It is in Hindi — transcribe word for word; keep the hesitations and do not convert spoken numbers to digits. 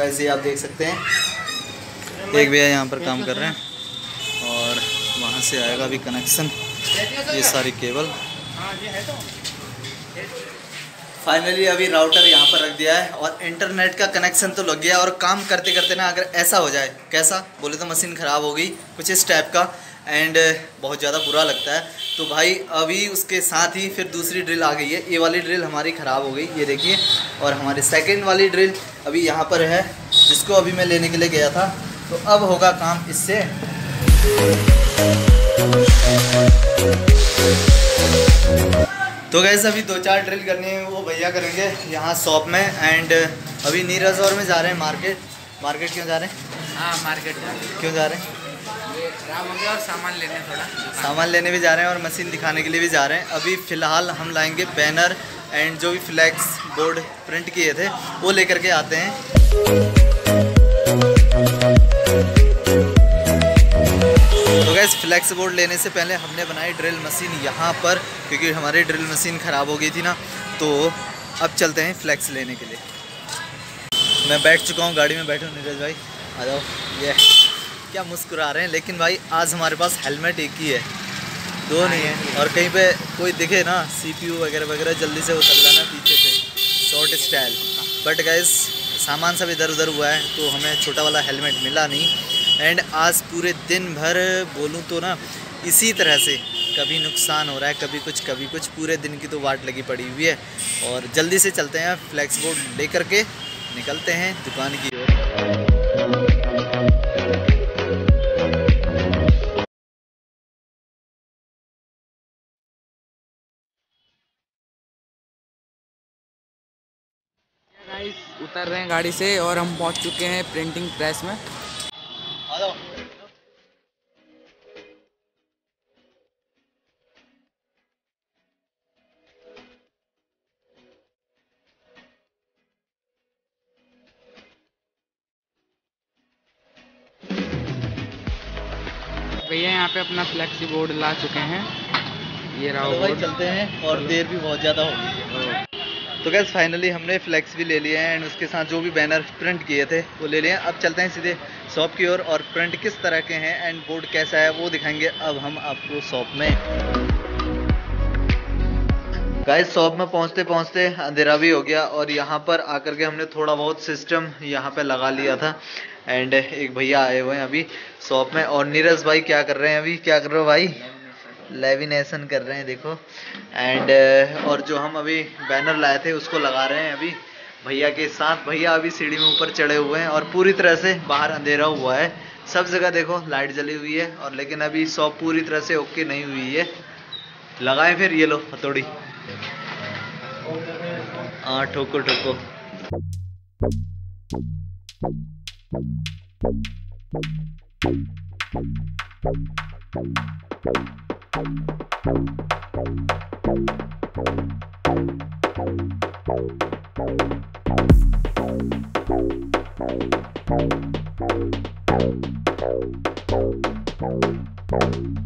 गाइस ये आप देख सकते हैं, एक भैया यहाँ पर काम कर रहे हैं और वहाँ से आएगा अभी कनेक्शन, ये सारी केबल। फाइनली अभी राउटर यहाँ पर रख दिया है और इंटरनेट का कनेक्शन तो लग गया। और काम करते करते ना अगर ऐसा हो जाए, कैसा बोले तो मशीन ख़राब हो गई कुछ इस टाइप का, एंड बहुत ज़्यादा बुरा लगता है। तो भाई अभी उसके साथ ही फिर दूसरी ड्रिल आ गई है। ये वाली ड्रिल हमारी ख़राब हो गई, ये देखिए, और हमारी सेकंड वाली ड्रिल अभी यहाँ पर है, जिसको अभी मैं लेने के लिए गया था। तो अब होगा काम इससे। तो गैस अभी दो चार ड्रिल करनी है, वो भैया करेंगे यहाँ शॉप में। एंड अभी नीरज और में जा रहे हैं मार्केट। मार्केट क्यों जा रहे हैं? हाँ मार्केट क्यों जा रहे हैं? ये खराब हो गया और सामान लेने थोड़ा सामान लेने भी जा रहे हैं और मशीन दिखाने के लिए भी जा रहे हैं। अभी फ़िलहाल हम लाएंगे बैनर एंड जो भी फ्लैक्स बोर्ड प्रिंट किए थे वो लेकर के आते हैं। तो गैस फ्लैक्स बोर्ड लेने से पहले हमने बनाई ड्रिल मशीन यहाँ पर, क्योंकि हमारी ड्रिल मशीन ख़राब हो गई थी ना। तो अब चलते हैं फ्लैक्स लेने के लिए। मैं बैठ चुका हूँ गाड़ी में, बैठो नीरज भाई, आ जाओ। ये क्या मुस्कुरा रहे हैं, लेकिन भाई आज हमारे पास हेलमेट एक ही है, दो नहीं है। और कहीं पे कोई दिखे ना सीपीयू वगैरह वगैरह जल्दी से उतर जाना पीछे से, शॉर्ट स्टाइल। बट गाइस सामान सब इधर उधर हुआ है तो हमें छोटा वाला हेलमेट मिला नहीं। एंड आज पूरे दिन भर बोलूँ तो ना इसी तरह से कभी नुकसान हो रहा है, कभी कुछ कभी कुछ, पूरे दिन की तो वाट लगी पड़ी हुई है। और जल्दी से चलते हैं, फ्लैक्स बोर्ड लेकर के निकलते हैं दुकान की ओर। गाइस उतर रहे हैं गाड़ी से और हम पहुंच चुके हैं प्रिंटिंग प्रेस में। हेलो भैया यहाँ पे अपना फ्लैक्सी बोर्ड ला चुके हैं, ये रहा तो भाई बोर्ड। चलते हैं और देर भी बहुत ज़्यादा हो गई है। तो गैस फाइनली हमने फ्लैक्स भी ले लिए हैं एंड उसके साथ जो भी बैनर प्रिंट किए थे वो ले लिए हैं। अब चलते हैं सीधे शॉप की ओर और प्रिंट किस तरह के हैं एंड बोर्ड कैसा है वो दिखाएंगे अब हम आपको शॉप में। गाइस शॉप में पहुंचते पहुंचते अंधेरा भी हो गया और यहाँ पर आकर के हमने थोड़ा बहुत सिस्टम यहाँ पे लगा लिया था। एंड एक भैया आए हुए हैं अभी शॉप में। और नीरज भाई क्या कर रहे हैं अभी? क्या कर रहे हो भाई? लेविनेशन कर रहे हैं, देखो। एंड और जो हम अभी बैनर लाए थे उसको लगा रहे हैं अभी भैया के साथ। भैया अभी सीढ़ी में ऊपर चढ़े हुए हैं और पूरी तरह से बाहर अंधेरा हुआ है, सब जगह देखो लाइट जली हुई है। और लेकिन अभी शॉप पूरी तरह से ओके नहीं हुई है। लगाए फिर, ये लो हथौड़ी, हाँ ठोको ठोको। Thank you.